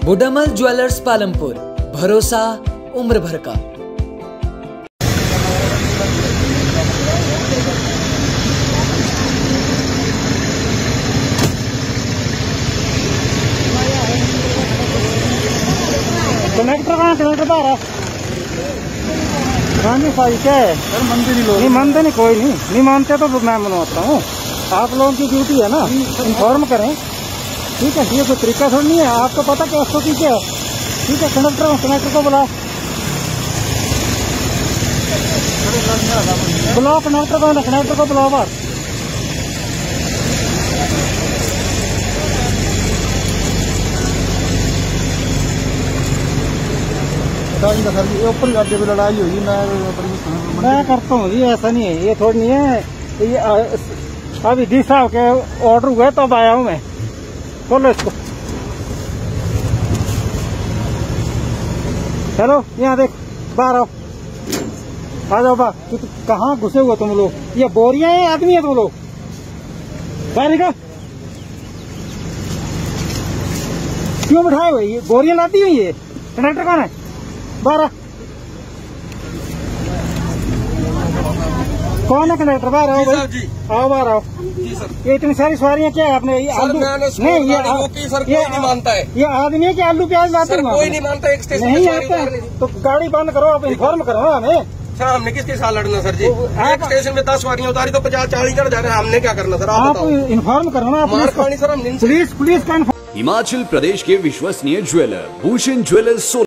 बुडामल jewellers Palampur, भरोसा उम्र भर का। कनेक्टर कहाँ कनेक्टर बाहर गांधी साई क्या है सर? नहीं मानते नहीं, कोई नहीं मानते तो मैं मनवाता हूँ। आप लोगों की ड्यूटी है ना, इन्फॉर्म करें। ठीक है, ये कोई तरीका थोड़ी नहीं है। आपको पता क्या स्थिति क्या है? ठीक है, कनेक्टर को बुलाओ, कनेक्टर को बुलाओ बात। सर जी ऊपर गाड़ी में लड़ाई हुई, मैं करता हूँ जी, ऐसा नहीं है, ये थोड़ी नहीं है। ये अभी डी साहब के ऑर्डर हुए तब आया हूँ मैं। बोलो इसको, चलो यहाँ देख, बाहर आओ, आ जाओ बा। कहाँ घुसे हुए तुम लोग? ये बोरियां हैं, आदमी है तुम लोग? बाहर निकल, क्यों बिठाए हुए? ये बोरियां लाती हुई है। कंडक्टर कौन है? बारह कौन है कंडक्टर? बाहर आओ भाई, आओ बाहर आओ। जी सर। ये इतनी सारी सवारियां क्या है आपने? ये आलू नहीं, ये नहीं मानता है। ये आदमी है कि आलू प्याज लाते हैं? कोई नहीं मानता, एक स्टेशन नहीं आता तो गाड़ी बंद करो, आप इन्फॉर्म करो हमें। सर हमने किसके साथ लड़ना सर जी? एक स्टेशन में 10 सवारियां उतारी तो 50-40 चढ़ जा रहे हैं, हमने क्या करना सर? आप इन्फॉर्म करो ना। सर हम पुलिस का। हिमाचल प्रदेश के विश्वसनीय ज्वेलर भूषण ज्वेलर्स